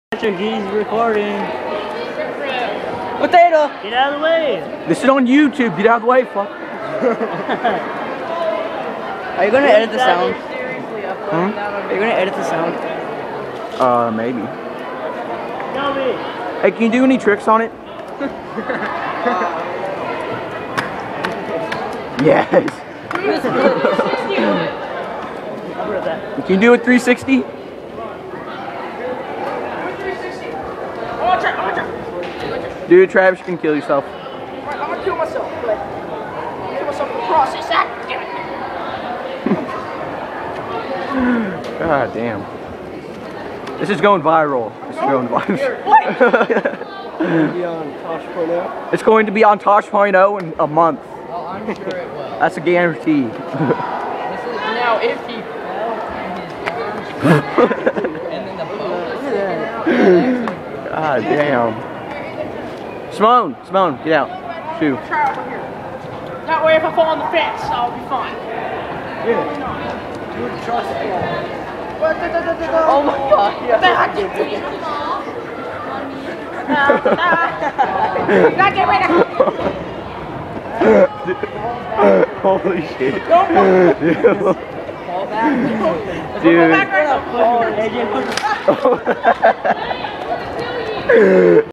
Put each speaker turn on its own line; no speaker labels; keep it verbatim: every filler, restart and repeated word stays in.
He's recording.
Potato!
Get out of the way.
This is on YouTube. Get out of the way, fuck. Are you gonna edit the sound? Hmm? Are you gonna edit the sound? Uh, maybe.
Tell me.
Hey, can you do any tricks on it? Yes. Can you do a three sixty? Dude, Travis, you can kill yourself.
Alright, I'm gonna kill myself, but kill myself in the process. Ah, damn it.
God damn. This is going viral. This is going viral. It's going to be on Tosh point oh in a month.
Oh, I'm sure it will.
That's a guarantee.
This is now if he fell and then the boat was sticking out.
God damn. Simone, Simone, get out. Shoot.
Try over here. That way, if I fall on the fence, I'll be fine.
Yeah.
Dude, trust me.
Oh my god. Yeah.
Not get ready.
Holy shit.
Don't
Fall back.
Dude.
Go back right now.
Oh,